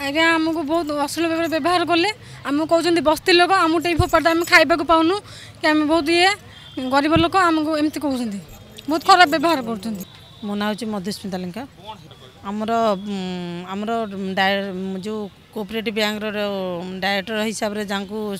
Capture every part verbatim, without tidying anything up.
आज्ञा आमको बहुत अश्लील भाव व्यवहार कले आम कहते बस्ती लोक आम टे फोपाड़ आम खाइबा पाऊनु कि आम बहुत ये गरीब लोक आमको एमती कहते बहुत खराब व्यवहार कर। मो ना हूँ मधुस्मिता लेंका आमर आमर जो कोऑपरेटिव बैंक डायरेक्टर हिसाब से जहाँ को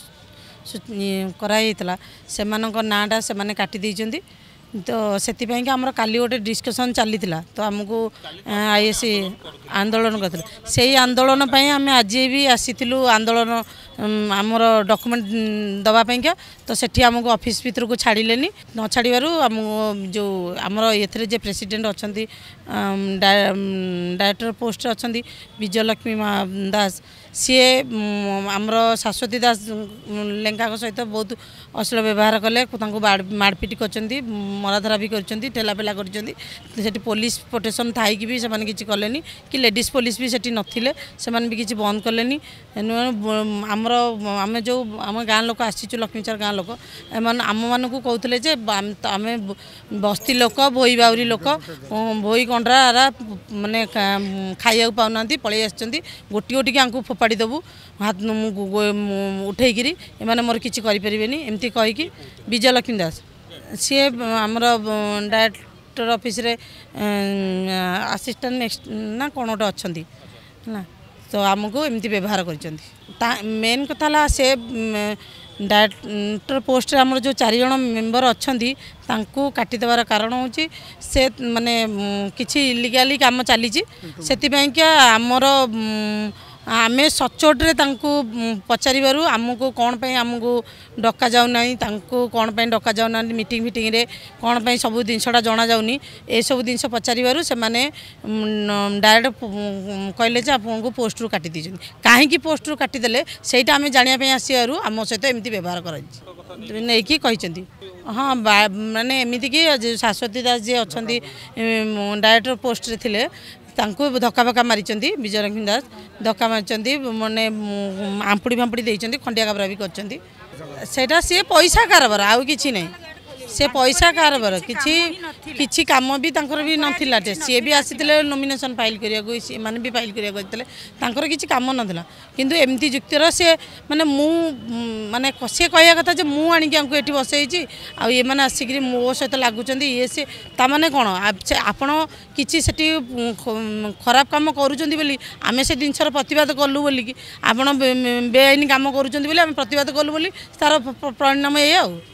कराई से नाटा से काटी देइछन्ती तो से आमर काली गोटे डिस्कसन चली तो आमको आईएससी आंदोलन कर से आंदोलन आम आज भी आसीलु आंदोलन आमर डॉक्यूमेंट दवापाई क्या तो सेठी आमको ऑफिस भीतर को छाड़िले न छाड़ू आम जो आमर ये जे प्रेसिडेंट अच्छा डायरेक्टर पोस्ट अच्छा विजयलक्ष्मी दास सी आमर शाश्वती दास लेंका सहित बहुत अश्लील व्यवहार कले मारपिट कर मराधरा भी ठेलापेला कर पुलिस प्रोटेक्शन थाई भी से किसी कले कि लेडीज पुलिस भी सेठी नथिले से भी किसी बंद कले आमर आम जो आम गाँ लोक आसीचु लक्ष्मीचार गाँ लोक आम मान को कहते आम बस्ती लोक भोई बाउरी लोक भोई कंड्रा माने खाइया पाऊना पलि आसुँच गोटी गोटी आमको फोपाड़ी देवु हाथ उठेकरी एमाने मोर किसी करें एमती कहीकि विजयलक्ष्मी दास सी आमर डायरेक्टर ऑफिस रे असिस्टेंट नेक्स्ट ना कौन गोटे अच्छा ना तो आमको एमती व्यवहार कर मेन कथा से डायरेक्टर पोस्ट आमर जो चार जन मेंबर अच्छा काटिदेवार कारण हूँ से माने किसी इलिगाली काम चली से आमर आम सचोटे पचार आमको कौन पे आमको डका जाऊना कौन पे डका जाऊना मीटिंग फिटिंग रे कौन पे सब जिनसा जना जाऊनी ए सब जिन पचार से मैंने डायरेक्ट कहले आपको पोस्ट रू काटी दीजिए कहीं पोस्ट रू काटिदेले से आम जानापी आसू आम सहित एमती व्यवहार कर हाँ माने एमती कि शाश्वती दास जी अच्छा डायरेक्टर पोस्ट रे थिले तांको धक्का फक्का मारी विजयलक्ष्मी दास धक्का मारी मैंने आंपुड़ी फांपुड़ी देती खंडिया काबरा भी कर सी पैसा कारबार आउ कि नहीं से पैसा कारबार किसी किसी काम भी तांकर भी नथिला सी भी आसीते नॉमिनेशन फाइल करने सी मैंने भी फाइल करने किसी काम नाला किंतु एमती जुक्तिर से माने मु माने सी कह कथा जो मुझे आणिकी आमको ये बसई आए मैंने आसिक मो सहित लगुच ये सी ताने कौन आपण किसी सेठी खराब काम करूँ आम से जिनसर प्रतिवाद कलु बोलिकी आपण बेआईन काम करूँ प्रतिवाद कलु तार परिणाम ये।